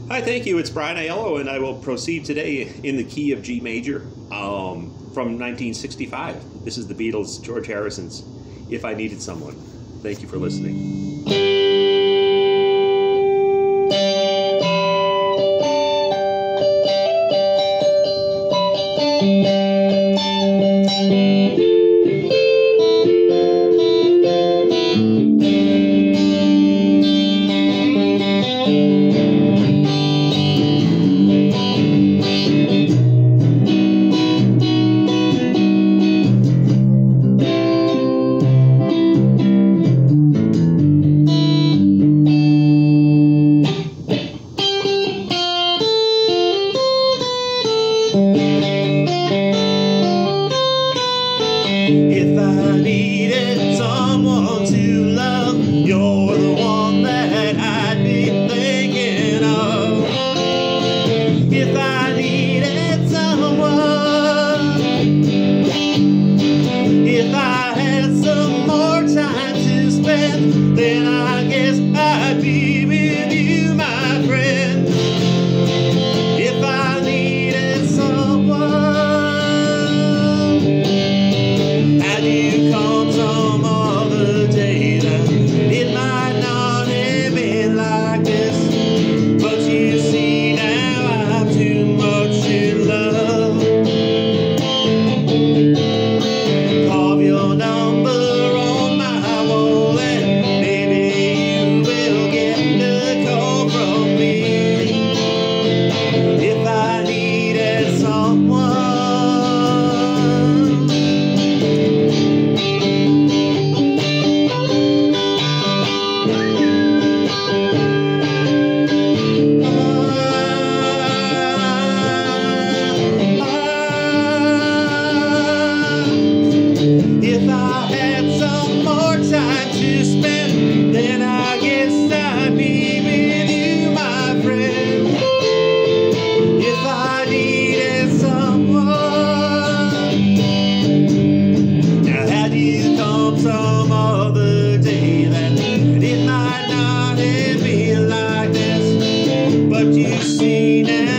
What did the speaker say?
Hi, thank you. It's Brian Aiello, and I will proceed today in the key of G major from 1965. This is the Beatles, George Harrison's If I Needed Someone. Thank you for listening. If I needed someone to love, you're the one that I'd be thinking of. If I needed someone, if I had some more time to spend, then I guess I'd be with you, my friend. If I needed someone, you come some other day, that it might not have been like this, but you see now I'm too much in love. Carve your number on my wall and maybe you will get a call from me. If I needed someone, if I had some more time to spend, then I guess I'd be with you, my friend. If I needed someone, now had you come some other day, that it might not have been like this, but you see now